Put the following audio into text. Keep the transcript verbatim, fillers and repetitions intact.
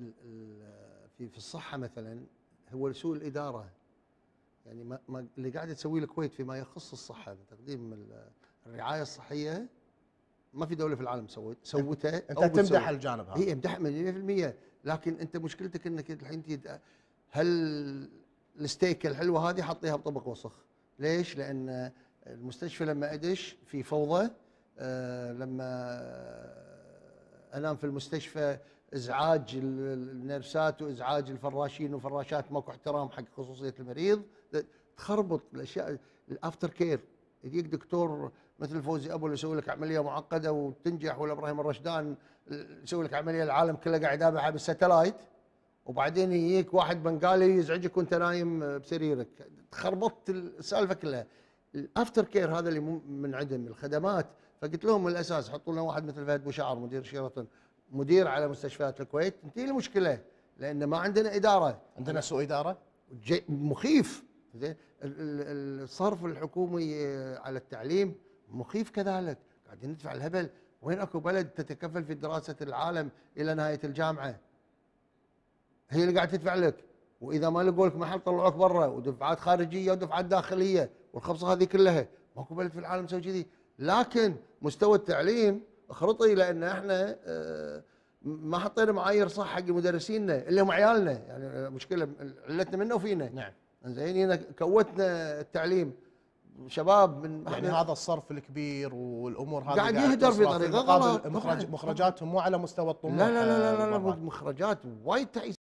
في في الصحه مثلا هو سوء الاداره. يعني ما ما اللي قاعده تسويه الكويت فيما يخص الصحه بتقديم الرعايه الصحيه ما في دوله في العالم سوت سوتها. انت تمدح الجانب هذا. هي امدح مية بالمية، لكن انت مشكلتك انك الحين تيجي هل الستيك الحلوه هذه حطيها بطبق وسخ. ليش؟ لان المستشفى لما ادش في فوضى. أه لما انام في المستشفى ازعاج النرسات وازعاج الفراشين وفراشات، ماكو احترام حق خصوصيه المريض، تخربط الاشياء. الافتر كير يجيك دكتور مثل فوزي ابو اللي يسوي لك عمليه معقده وتنجح، ولا ابراهيم الرشدان يسوي لك عمليه العالم كله قاعد يتابعها بالستلايت، وبعدين يجيك واحد بنغالي يزعجك وانت نايم بسريرك، تخربطت السالفه كلها. الافتر كير هذا اللي منعدم الخدمات. فقلت لهم من الاساس حطوا لنا واحد مثل فهد بوشعر مدير شيراتون مدير على مستشفيات الكويت، تنتهي المشكله. لان ما عندنا اداره، عندنا سوء اداره مخيف. زين الصرف الحكومي على التعليم مخيف كذلك، قاعدين ندفع الهبل. وين اكو بلد تتكفل في دراسه العالم الى نهايه الجامعه؟ هي اللي قاعد تدفع لك، واذا ما لقوا لك محل طلعوك برا، ودفعات خارجيه ودفعات داخليه والخبصه هذه كلها. ماكو بلد في العالم مسوي كذي. لكن مستوى التعليم خرطي، لان احنا ما حطينا معايير صح حق مدرسينا اللي هم عيالنا. يعني مشكله علتنا منا وفينا. نعم. زين هنا كوتنا التعليم شباب من يعني هذا الصرف الكبير والامور هذه قاعد يهدر في طريقه غلط. مخرج مخرجاتهم مو على مستوى الطموح. لا لا لا لا, لا, لا مخرجات وايد تعيس.